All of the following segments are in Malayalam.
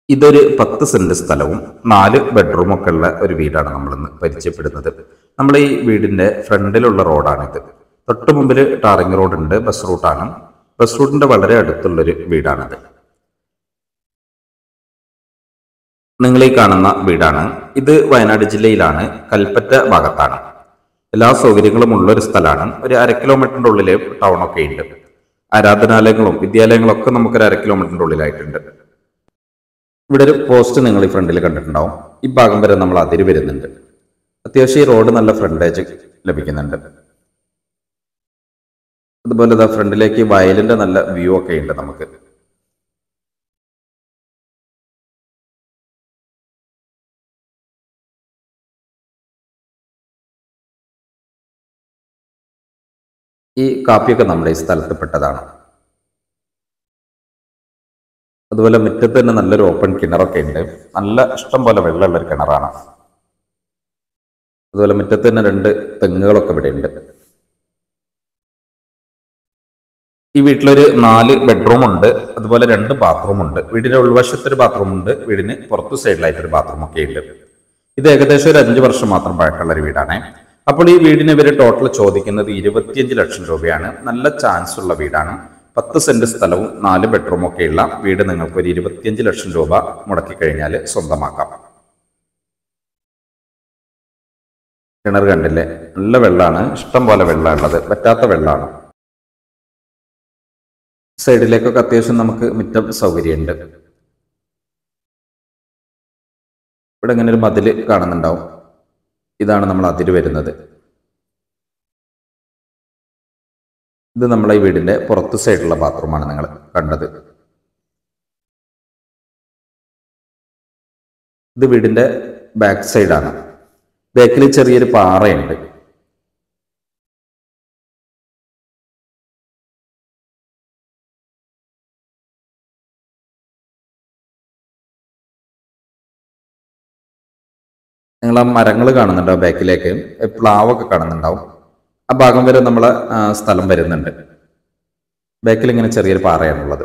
ഇതൊരു 10 സെന്റ് സ്ഥലവും 4 ബെഡ്റൂം ഒക്കെ ഉള്ള ഒരു വീടാണ് നമ്മളിന്ന് പരിചയപ്പെടുന്നത്. നമ്മൾ ഈ വീടിന്റെ ഫ്രണ്ടിലുള്ള റോഡാണിത്. തൊട്ട് മുമ്പിൽ ടാറിംഗ് റോഡ് ഉണ്ട്, ബസ് റൂട്ടാണ്. ബസ് റൂട്ടിന്റെ വളരെ അടുത്തുള്ളൊരു വീടാണിത്. നിങ്ങൾ ഈ കാണുന്ന വീടാണ്. ഇത് വയനാട് ജില്ലയിലാണ്, കൽപ്പറ്റ ഭാഗത്താണ്. എല്ലാ സൗകര്യങ്ങളും ഉള്ളൊരു സ്ഥലമാണ്. ഒരു 1/2 കിലോമീറ്ററിന്റെ ഉള്ളിൽ ടൗൺ ഒക്കെ ഉണ്ട്. ആരാധനാലയങ്ങളും വിദ്യാലയങ്ങളും ഒക്കെ നമുക്കൊരു 1/2 കിലോമീറ്ററിന്റെ ഉള്ളിലായിട്ടുണ്ട്. ഇവിടെ ഒരു പോസ്റ്റ് നിങ്ങൾ ഈ ഫ്രണ്ടിൽ കണ്ടിട്ടുണ്ടാവും. ഈ ഭാഗം വരെ നമ്മൾ അതിര് വരുന്നുണ്ട്. അത്യാവശ്യം ഈ റോഡ് നല്ല ഫ്രണ്ടേജ് ലഭിക്കുന്നുണ്ട്. അതുപോലെ ഇതാ ഫ്രണ്ടിലേക്ക് വയലിന്റെ നല്ല വ്യൂ ഒക്കെ ഉണ്ട് നമുക്ക്. ഈ കാപ്പിയൊക്കെ നമ്മുടെ ഈ സ്ഥലത്ത് പെട്ടതാണ്. അതുപോലെ മുറ്റത്ത് തന്നെ നല്ലൊരു ഓപ്പൺ കിണറൊക്കെ ഉണ്ട്. നല്ല ഇഷ്ടം പോലെ വെള്ളമുള്ള ഒരു കിണറാണ്. അതുപോലെ മുറ്റത്ത് തന്നെ 2 തെങ്ങുകളൊക്കെ ഇവിടെ ഉണ്ട്. ഈ വീട്ടിലൊരു 4 ബെഡ്റൂം ഉണ്ട്. അതുപോലെ 2 ബാത്റൂം ഉണ്ട്. വീടിന്റെ ഉൾവശത്തൊരു ബാത്റൂം ഉണ്ട്. വീടിന് പുറത്തു സൈഡിലായിട്ടൊരു ബാത്റൂം ഒക്കെ ഉണ്ട്. ഇത് ഏകദേശം ഒരു 5 വർഷം മാത്രം പഴക്കമുള്ള ഒരു വീടാണ്. അപ്പോൾ ഈ വീടിന് ഇവര് ടോട്ടൽ ചോദിക്കുന്നത് 25 ലക്ഷം രൂപയാണ്. നല്ല ചാൻസ് ഉള്ള വീടാണ്. 10 സെന്റ് സ്ഥലവും 4 ബെഡ്റൂം ഒക്കെയുള്ള വീട് നിങ്ങൾക്ക് ഒരു 25 ലക്ഷം രൂപ മുടക്കി കഴിഞ്ഞാൽ സ്വന്തമാക്കാം. കിണർ കണ്ടില്ലേ, നല്ല വെള്ളമാണ്, ഇഷ്ടം പോലെ വെള്ളമുള്ളത്, പറ്റാത്ത വെള്ളമാണ്. സൈഡിലേക്കൊക്കെ അത്യാവശ്യം നമുക്ക് മുറ്റം സൗകര്യമുണ്ട്. ഇവിടെ ഇങ്ങനെ ഒരു മതില് കാണുന്നുണ്ടാവും. ഇതാണ് നമ്മൾ അതിര് വരുന്നത്. ഇത് നമ്മളെ ഈ വീടിന്റെ പുറത്ത് സൈഡിലുള്ള ബാത്റൂമാണ് നിങ്ങൾ കണ്ടത്. ഇത് വീടിന്റെ ബാക്ക് സൈഡാണ്. ബാക്കിൽ ചെറിയൊരു പാറയുണ്ട്. നിങ്ങൾ ആ മരങ്ങൾ കാണുന്നുണ്ടാവും, ബാക്കിലേക്ക് പ്ലാവൊക്കെ കാണുന്നുണ്ടാവും. ആ ഭാഗം വരെ നമ്മളെ സ്ഥലം വരുന്നുണ്ട്. ബാക്കിൽ ഇങ്ങനെ ചെറിയൊരു പാറയാണുള്ളത്.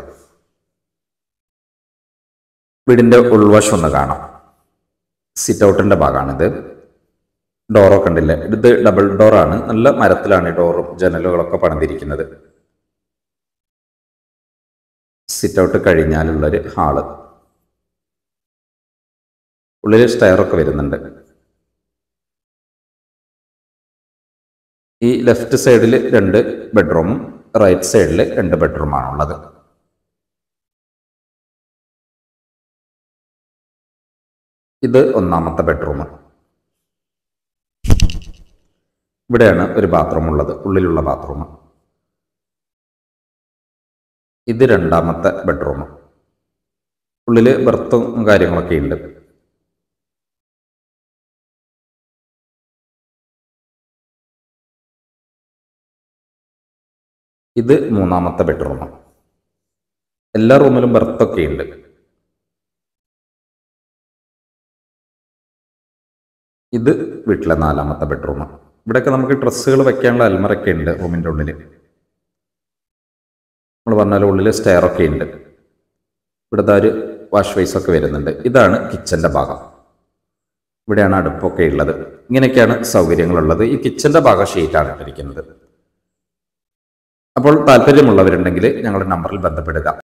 വീടിന്റെ ഉൾവശം ഒന്ന് കാണാം. സിറ്റ് ഔട്ടിന്റെ ഭാഗമാണിത്. ഡോറൊക്കെ ഉണ്ടല്ലേ, ഇത് ഡബിൾ ഡോറാണ്. നല്ല മരത്തിലാണ് ഈ ഡോറും ജനലുകളൊക്കെ പണിതിരിക്കുന്നത്. സിറ്റ് ഔട്ട് കഴിഞ്ഞാലുള്ളൊരു ഹാള്. ഉള്ളിൽ സ്റ്റെയറൊക്കെ വരുന്നുണ്ട്. ഈ ലെഫ്റ്റ് സൈഡിൽ 2 ബെഡ്റൂമും റൈറ്റ് സൈഡിൽ 2 ബെഡ്റൂമാണുള്ളത്. ഇത് 1ാമത്തെ ബെഡ്റൂം. ഇവിടെയാണ് ഒരു ബാത്റൂം ഉള്ളത്, ഉള്ളിലുള്ള ബാത്റൂം. ഇത് 2ാമത്തെ ബെഡ്റൂം. ഉള്ളിൽ ബർത്തും കാര്യങ്ങളൊക്കെ ഉണ്ട്. ഇത് 3ാമത്തെ ബെഡ്റൂം. എല്ലാ റൂമിലും ബർത്തൊക്കെ ഉണ്ട്. ഇത് വീട്ടിലെ 4ാമത്തെ ബെഡ്റൂം. ഇവിടെയൊക്കെ നമുക്ക് ഡ്രസ്സുകൾ വെക്കാനുള്ള അൽമറൊക്കെ ഉണ്ട് റൂമിൻ്റെ ഉള്ളിൽ. നമ്മൾ പറഞ്ഞാൽ ഉള്ളിൽ സ്റ്റെയറൊക്കെ ഉണ്ട്. ഇവിടുത്തെ ഒരു വാഷ് ബേസൊക്കെ വരുന്നുണ്ട്. ഇതാണ് കിച്ചൻ്റെ ഭാഗം. ഇവിടെയാണ് അടുപ്പൊക്കെ ഉള്ളത്. ഇങ്ങനെയൊക്കെയാണ് സൗകര്യങ്ങളുള്ളത്. ഈ കിച്ചൻ്റെ ഭാഗം ഷീറ്റാണ് ഇട്ടിരിക്കുന്നത്. അപ്പോൾ താല്പര്യമുള്ളവരുണ്ടെങ്കിൽ ഞങ്ങളുടെ നമ്പറിൽ ബന്ധപ്പെടുക.